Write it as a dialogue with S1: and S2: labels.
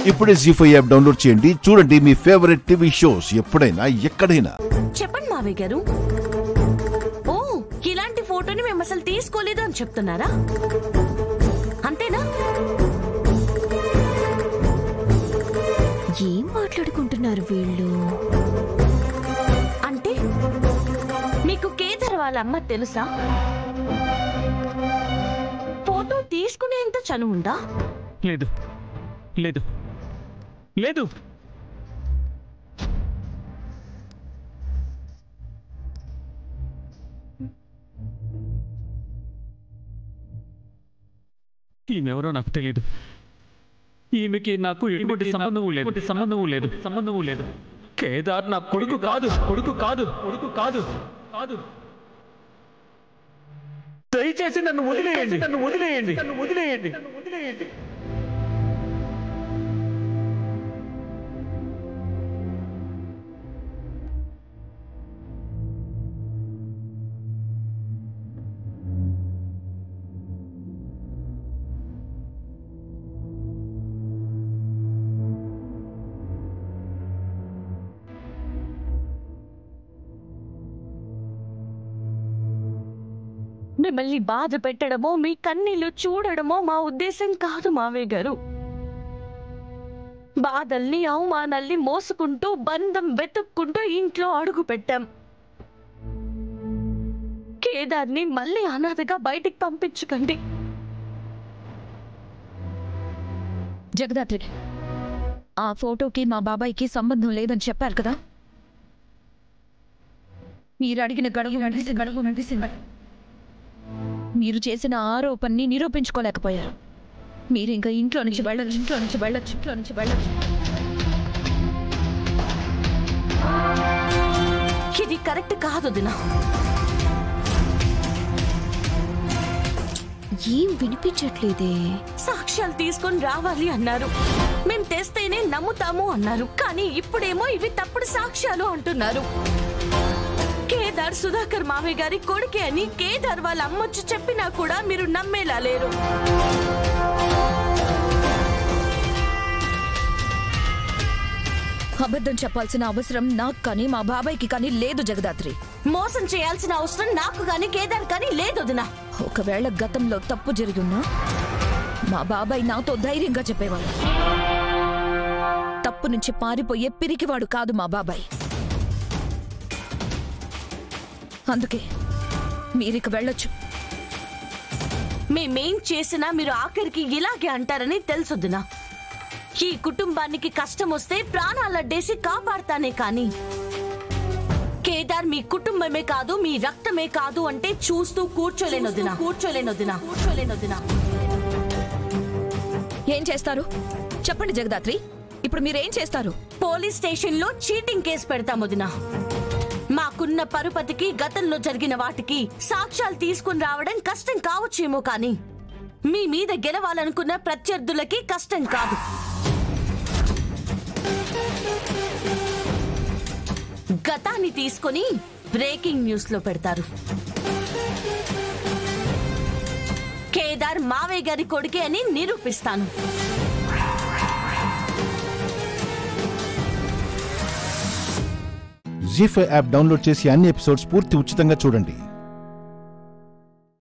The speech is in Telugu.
S1: ఇప్పుడే జీ5 యాప్ డౌన్లోడ్ చేయండి. చూడండి మీ ఫేవరెట్ టీవీ షోస్ ఎప్పుడైనా ఎక్కడైనా.
S2: చెప్పండి మావయ్య గారు. ఓ, ఇలాంటి ఫోటోని మేము అసలు తీసుకోలేదు అని చెప్తున్నారా? అంతేనా?
S3: ఏం మాట్లాడుకుంటున్నారు వీళ్ళు?
S2: అంటే మీకు కేదార్ వాళ్ళ అమ్మ తెలుసా? ఫోటో తీసుకునేంత చనువు ఉందా?
S4: లేదు లేదు లేదు. ఈమెవరో నాకు తెలియదు. ఈమెకి నాకు ఎటువంటి సంబంధము లేదు. కేదార్ నా కొడుకు కాదు. దయచేసి నన్ను వదిలేయండి.
S2: మిమ్మల్ని బాధ పెట్టడమో మీ కన్నీళ్లు చూడడమో మా ఉద్దేశం కాదు మావయ్య గారు. బాధల్ని అవమానాల్ని మోసుకుంటూ బంధం వెతుక్కుంటూ ఇంట్లో అడుగు పెట్టాం. కేదార్ని మళ్ళీ అనాథగా బయటికి పంపించకండి.
S3: జగదాత్రి, ఆ ఫోటోకి మా బాబాయ్కి సంబంధం లేదని చెప్పారు కదా? మీరు అడిగిన గడువు నడిసింది. మీరు చేసిన ఆరోపణని నిరూపించుకోలేకపోయారు. మీరు ఇంకా ఇంట్లో నుంచి వెళ్ళొచ్చు.
S2: ఇది కరెక్ట్ కాదు దినా.
S3: ఏం వినిపించట్లేదే.
S2: సాక్ష్యాలు తీసుకొని రావాలి అన్నారు. మేం తెస్తేనే నమ్ముతాము అన్నారు. కానీ ఇప్పుడేమో ఇవి తప్పుడు సాక్ష్యాలు అంటున్నారు. కేదార్ సుధాకర్ మావయ్య గారి కొడుకే అని కేదార్ వాళ్ళ అమ్మొచ్చి చెప్పినా కూడా మీరు నమ్మేలా లేరు.
S3: అబద్ధం చెప్పాల్సిన అవసరం నాకు కానీ మా బాబాయ్కి కానీ లేదు జగదాత్రి.
S2: మోసం చేయాల్సిన అవసరం నాకు కానీ కేదార్ కానీ లేదు వదినా.
S3: ఒకవేళ గతంలో తప్పు జరిగి ఉన్నా మా బాబాయ్ నాతో ధైర్యంగా చెప్పేవాడు. తప్పు నుంచి పారిపోయే పిరికివాడు కాదు మా బాబాయ్. అందుకే మీరిక వెళ్ళొచ్చు.
S2: మేమేం చేసినా మీరు ఆఖరికి ఇలాగే అంటారని తెలుసొద్దునా. ఈ కుటుంబానికి కష్టం వస్తే ప్రాణాలడ్డేసి కాపాడతానే కానీ కేదార్ మీ కుటుంబమే కాదు, మీ రక్తమే కాదు అంటే చూస్తూ కూర్చోలేనొద్దునా.
S3: ఏం చేస్తారు చెప్పండి జగదాత్రి. ఇప్పుడు మీరేం చేస్తారు?
S2: పోలీస్ స్టేషన్ లో చీటింగ్ కేసు పెడతాం వదినా. మాకున్న పరుపతికి గతంలో జరిగిన వాటికి సాక్ష్యాలు తీసుకుని రావడం కష్టం కావచ్చేమో కానీ మీ మీద గెలవాలనుకున్న ప్రత్యర్థులకి కష్టం కాదు. గతాన్ని తీసుకొని బ్రేకింగ్ న్యూస్ లో పెడతారు. కేదార్ మావయ్య గారి కొడుకే అని నిరూపిస్తాను.
S1: జీ5 యాప్ డౌన్లోడ్ చేసి అన్ని ఎపిసోడ్స్ పూర్తి ఉచితంగా చూడండి.